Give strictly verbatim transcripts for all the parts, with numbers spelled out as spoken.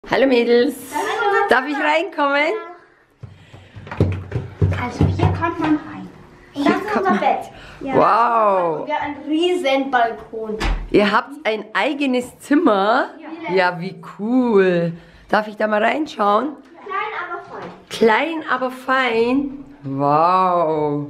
Hallo Mädels. Hallo. Darf ich reinkommen? Also hier kommt man rein. Und Hier das ist kommt unser man- Bett. Wow. Wir haben einen riesen Balkon. Ihr habt ein eigenes Zimmer? Ja, wie cool. Darf ich da mal reinschauen? Klein, aber fein. Klein, aber fein. Wow.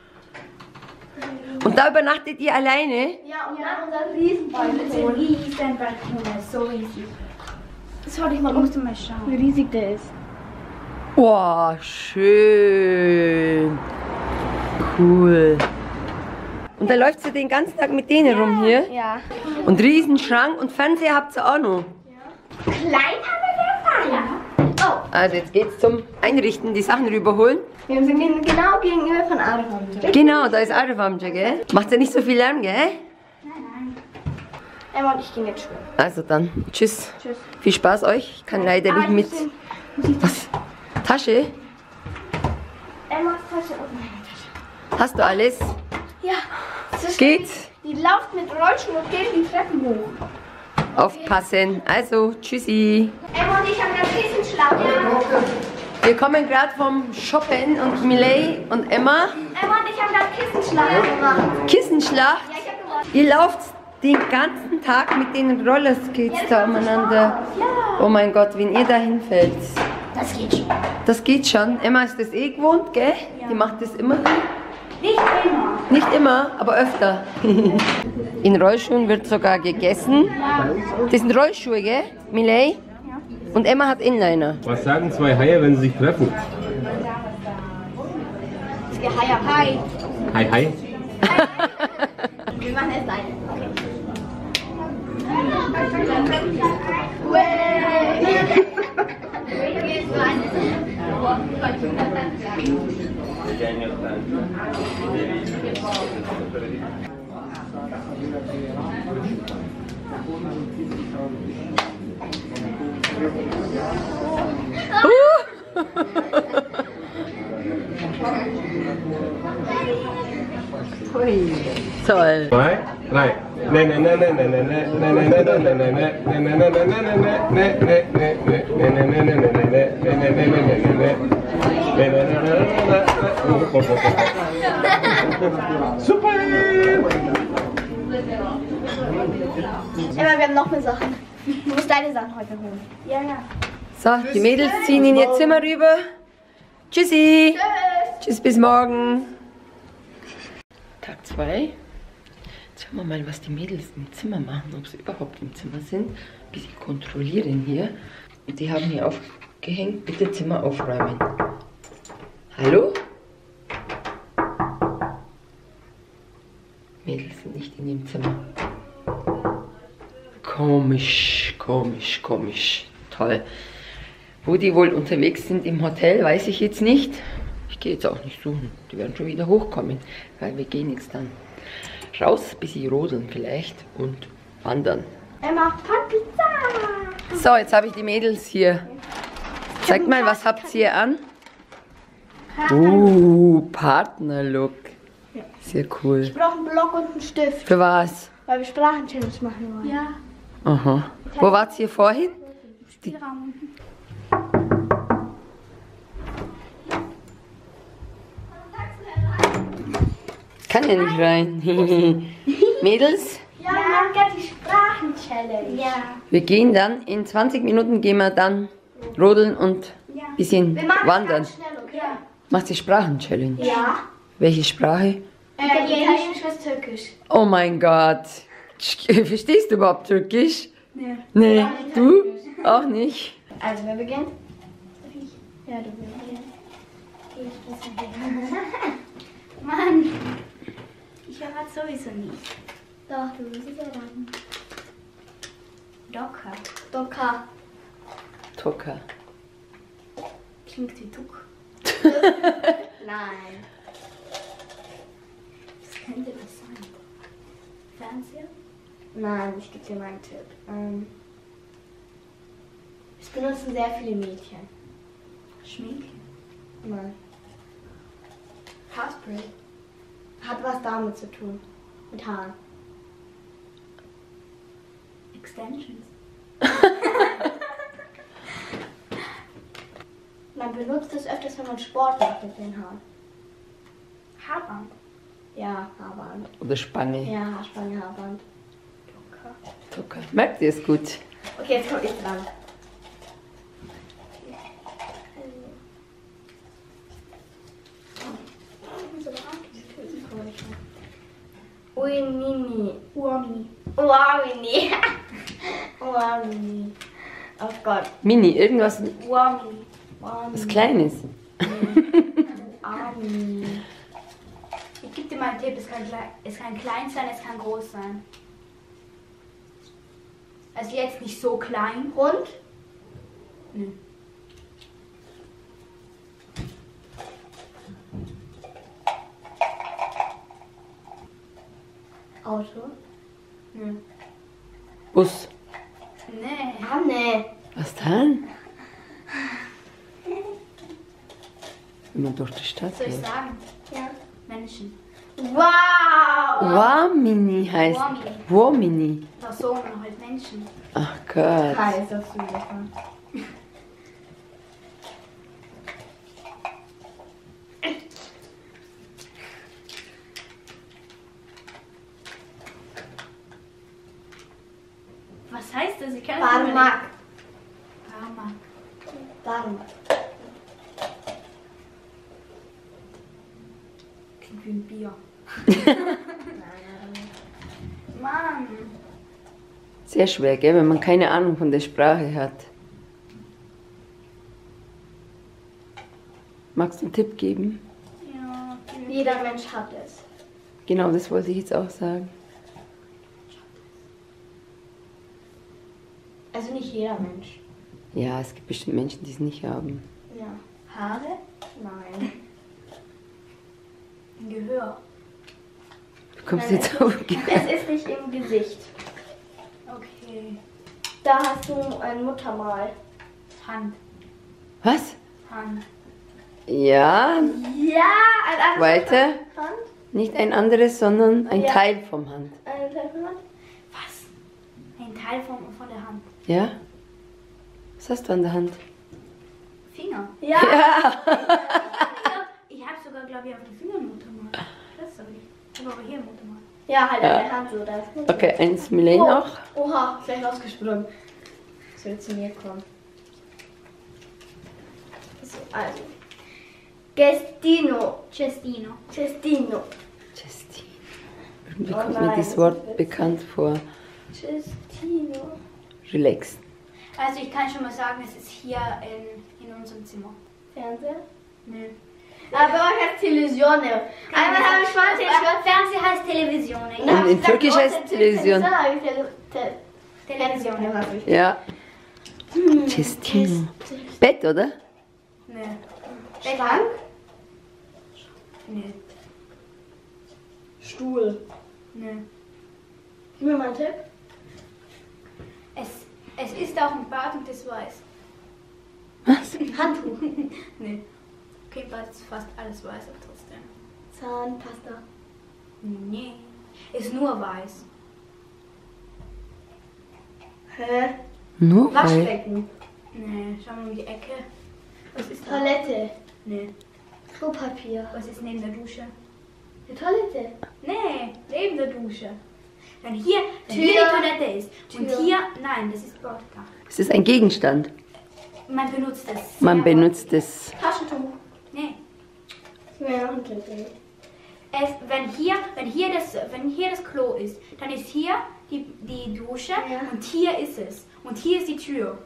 Und da übernachtet ihr alleine? Ja, und dann unser riesen Balkon. Das ist ein riesen Balkon, der ist so riesig. Das wollte ich mal, musst du mal schauen, wie riesig der ist. Wow, schön. Cool. Und da läuft ihr den ganzen Tag mit denen rum hier? Ja. Und Riesenschrank und Fernseher habt ihr auch noch? Klein, aber sehr fein. Ja. Oh, Also jetzt geht's zum Einrichten, die Sachen rüberholen. wir sind genau gegenüber von Aarhus. Genau, da ist Aarewamja, gell? Macht ja nicht so viel Lärm, gell? Nein, nein. Emma und ich gehen jetzt schwimmen. Also dann, tschüss. Tschüss. Viel Spaß euch. Ich kann leider nicht Ah, mit. ich muss- Was? Tasche? Emmas Tasche und meine Tasche. Hast du alles? Ja. Das ist Geht? Die läuft mit Rollstuhl und geht die Treppen hoch. Aufpassen. Also, tschüssi. Emma und ich haben einen Riesenschlag. Ja. Wir kommen gerade vom Shoppen und Miley und Emma. Emma und ich haben gerade Kissenschlag gemacht. Kissenschlacht. Ja, ich hab gewonnen. Ihr lauft den ganzen Tag mit den Rollerskates da umeinander. Ja. Oh mein Gott, wenn ihr da hinfällt. Das geht schon. Das geht schon. Emma ist das eh gewohnt, gell? Die macht das immer. Nicht immer. Nicht immer, aber öfter. In Rollschuhen wird sogar gegessen. Das sind Rollschuhe, gell? Miley? Und Emma hat Inliner. Was sagen zwei Haie, wenn sie sich treffen? Das geht hi, hi. Hi, hi. Wir machen erst eine. Hui. Toll. Zwei, drei. Ne, ne, ne, ne, ne, ne, ne, ne, ne, ne, ne, ne, ne, ne, ne, ne, ne, Super! Emma, wir haben noch mehr Sachen. Du musst deine Sachen heute holen. Ja, ja. So, die Mädels ziehen in ihr Zimmer rüber. Tschüssi. Tschüss. Tschüss, bis morgen. Tag zwei. Jetzt schauen wir mal, was die Mädels im Zimmer machen, ob sie überhaupt im Zimmer sind. Ein bisschen kontrollieren hier. Und die haben hier aufgehängt, bitte Zimmer aufräumen. Hallo? Mädels sind nicht in ihrem Zimmer. Komisch, komisch, komisch. Toll. Wo die wohl unterwegs sind im Hotel, weiß ich jetzt nicht. Ich gehe jetzt auch nicht suchen. Die werden schon wieder hochkommen, weil wir gehen jetzt dann raus, bis sie rodeln vielleicht und wandern. Emma, hat Pizza. So, jetzt habe ich die Mädels hier. Zeigt mal, was habt ihr an? Uh, Partnerlook. Sehr cool. Ich brauche einen Block und einen Stift, Für was? weil wir Sprachenchallenge machen wollen. Ja. Aha. Wo wart ihr vorhin? Spielraum. Kann ja nicht rein. Mädels, Ja, wir haben gerade die Sprachenchallenge. Ja. wir gehen dann, in zwanzig Minuten gehen wir dann rodeln und Ja. bisschen Wir machen wandern. das ganz schnell, okay? Macht die Sprachen-Challenge. Ja. Welche Sprache? Äh, Italienisch bis Türkisch. Oh mein Gott. Verstehst du überhaupt Türkisch? Nee. Nee. Du? Auch nicht? Also, wer beginnt? Ich. Ja, du beginnst. Mann. Ich errate sowieso nicht. Doch, du musst es erraten. Docker. Docker. Toka. Klingt wie Tuck. Nein. Was könnte das sein? Fernseher? Nein, ich gebe dir mal einen Tipp. Ähm, es benutzen sehr viele Mädchen. Schminke? Nein. Haarspray? Hat was damit zu tun. Mit Haaren. Extensions? benutzt es öfters, wenn man Sport macht mit den Haaren. Haarband. Ja, Haarband. Oder Spange. Ja, Haarspange, Haarband. Okay. Merkt ihr es gut? Okay, jetzt komme ich dran. Uinini. Uami. Uamini. Uamini. Oh Gott. Mini, irgendwas Uami. was Kleines. Uami. Ich gebe dir mal einen Tipp, es kann, klein, es kann klein sein, es kann groß sein. Also jetzt nicht so klein. Hund. Nö. Auto. Nö. Bus. Nee. Ah, nee. Was dann? Wenn man durch die Stadt Was soll ich geht. sagen? Ja. Menschen. Wow. Wamini heißt. Wamini. Wamini. Personen, halt Menschen. Ach Gott. Hi, ist das super. Was heißt das? Ich kann Barmak. Barmak. Barmak. Klingt wie ein Bier. Mann. Sehr schwer, gell, wenn man keine Ahnung von der Sprache hat. Magst du einen Tipp geben? Ja. Jeder Mensch hat es. Genau, das wollte ich jetzt auch sagen. Also nicht jeder Mensch. Ja, es gibt bestimmt Menschen, die es nicht haben. Ja. Haare? Nein. Ein Gehör. Du kommst Nein, jetzt auf. Es ist nicht im Gesicht. Okay. Da hast du ein Muttermal. Hand. Was? Hand. Ja, Ja, ein anderes weiter. Hand. Nicht ein anderes, sondern ein Ja. Teil vom Hand. Ein Teil von Hand. Was? Ein Teil von, von der Hand. Ja? Was hast du an der Hand? Finger. Ja. Ich habe sogar, glaube ich, auf den Fingern Muttermal. Das habe ich. Ich habe aber hier Muttermal. Ja, halt Ja. an der Hand so. Da ist Muttermal. Okay, eins Millen Oh. noch. Oha, vielleicht rausgesprungen. Das will zu mir kommen. So, also. Gestino. Cestino. Cestino. Justine. Irgendwie Oh kommt mir nein, das das Wort ist witzig. bekannt vor. Cestino. Relax. Also ich kann schon mal sagen, es ist hier in, in unserem Zimmer. Fernseher? Nö. Aber bei euch heißt Televisione. Einmal habe ich Schwarz, ich Fernseher heißt Television. Und in Türkisch heißt Television. Television. Ja. Cestino. Bett, oder? Nö. Schrank? Nö. Stuhl. Nö. Gib mir mal einen Tipp. Es, es ist auch ein Bad und das weiß. Was? Handtuch. Nö. Okay, Bad ist fast alles weiß, aber trotzdem. Zahnpasta. Nee. Ist nur weiß. Hä? Nur weil. Waschbecken. Nee, schau mal um die Ecke. Was ist da? Toilette. Nee. Klopapier. Was ist neben der Dusche? Eine Toilette. Nee, neben der Dusche. Wenn hier, wenn Tür. hier die Toilette ist und Tür. hier, nein, das ist dort da. Es ist ein Gegenstand. Man benutzt es. Man sehr benutzt es. Taschentuch. Nee. Gib mir noch einen Tipp. Es, wenn, hier, wenn, hier das, wenn hier das Klo ist, dann ist hier die, die Dusche Ja. und hier ist es. Und hier ist die Tür.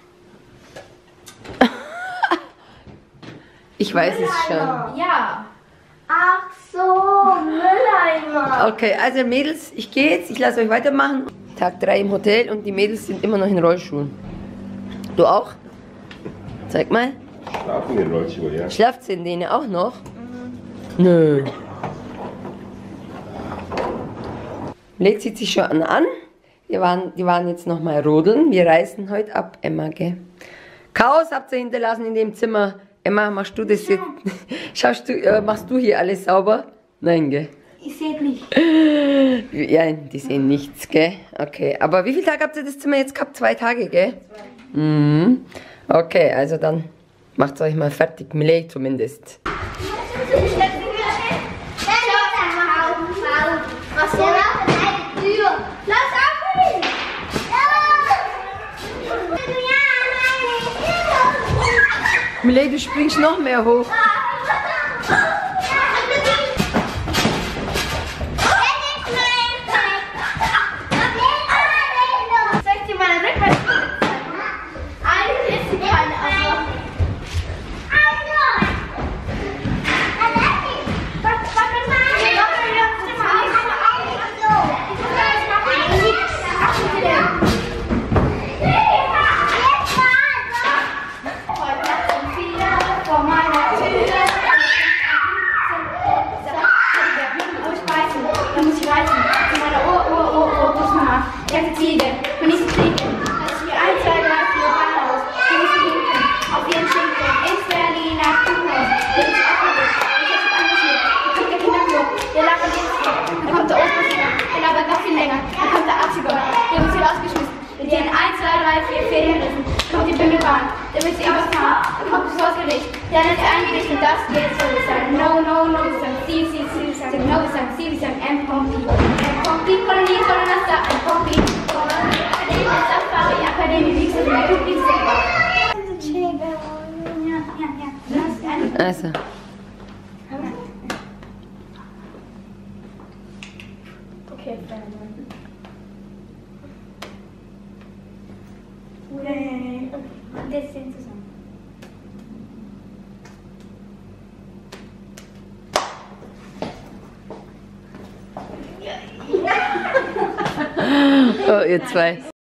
Ich weiß es schon. Mülleimer. Ja. Ach so, Mülleimer. Okay, also Mädels, ich gehe jetzt, ich lasse euch weitermachen. Tag drei im Hotel und die Mädels sind immer noch in Rollschuhen. Du auch? Zeig mal. Schlafen in Rollschuhe, ja? Schlaft sie in denen auch noch? Nö. Lädt zieht sich schon an. Wir waren, die waren jetzt noch mal rodeln. Wir reisen heute ab, Emma, gell? Chaos habt ihr hinterlassen in dem Zimmer. Emma, machst du das jetzt? Schaust du, äh, machst du hier alles sauber? Nein, gell? Ich sehe nicht. Ja, die sehen nichts, gell? Okay, aber wie viele Tage habt ihr das Zimmer jetzt gehabt? Zwei Tage, gell? Zwei. Mhm. Okay, also dann Macht's euch mal fertig, Millet zumindest. Millet, du springst noch mehr hoch. Dann ist eigentlich und das geht so, wir sagen no, no, no, wir sagen si, si, si, wir sagen no, wir sagen si, wir sagen M, Pompi. M, Pompi, Kolonie, Kolonasta, M, Pompi, Kolonie, Akademie, Safari, Akademie, wie gesagt, wir tun dies selber. Also. Okay, dann. Das sind zusammen. Oh, ihr zwei.